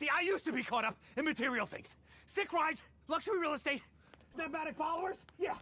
See, I used to be caught up in material things. Sick rides, luxury real estate, Snapmatic followers, yeah.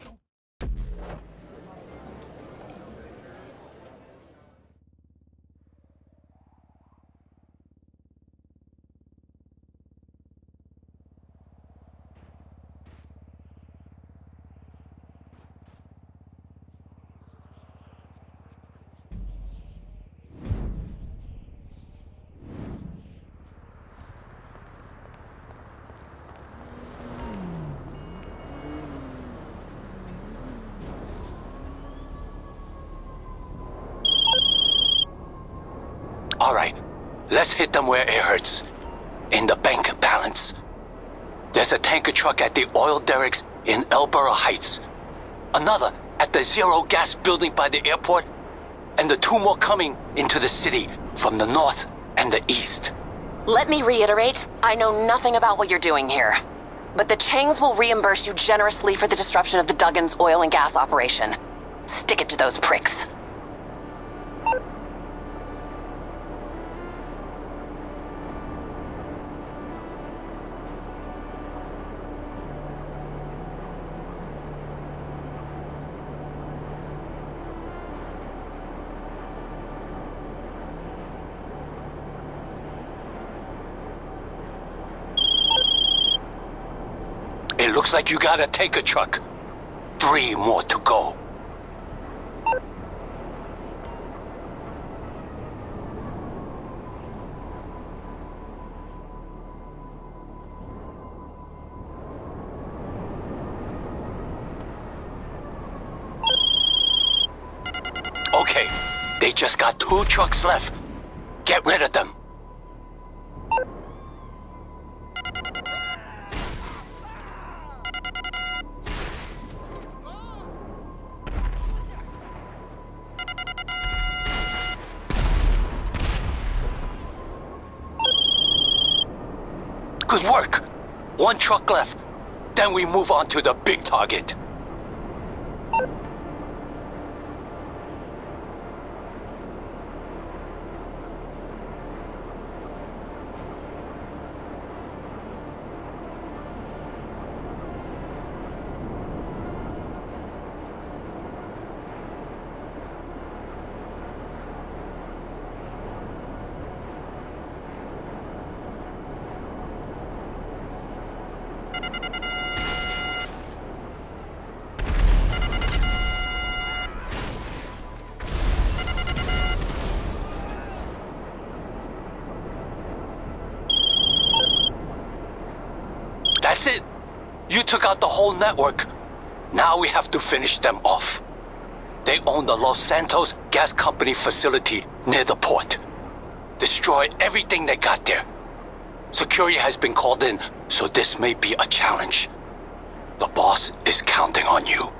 All right, let's hit them where it hurts. In the bank balance. There's a tanker truck at the oil derricks in Elborough Heights. Another at the Zero Gas building by the airport. And the 2 more coming into the city from the north and the east. Let me reiterate, I know nothing about what you're doing here. But the Changs will reimburse you generously for the disruption of the Duggins oil and gas operation. Stick it to those pricks. It looks like you got a tanker truck. 3 more to go. Okay, they just got 2 trucks left. Get rid of them. Good work. 1 truck left. Then we move on to the big target. That's it. You took out the whole network. Now we have to finish them off. They own the Los Santos Gas Company facility near the port. Destroy everything they got there. Security has been called in, so this may be a challenge. The boss is counting on you.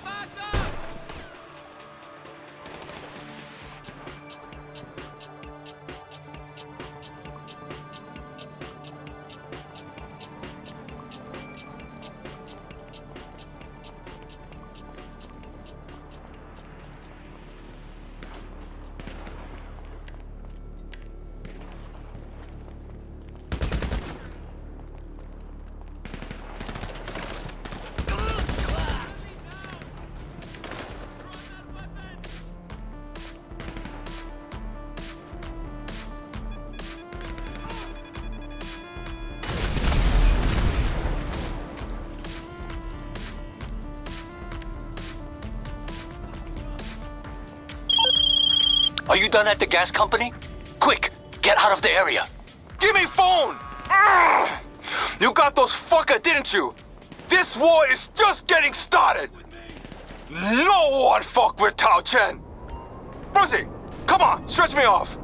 Are you done at the gas company? Quick, get out of the area. Give me phone! You got those fucker, didn't you? This war is just getting started! No one fuck with Tao Chen! Brucey, come on, stretch me off!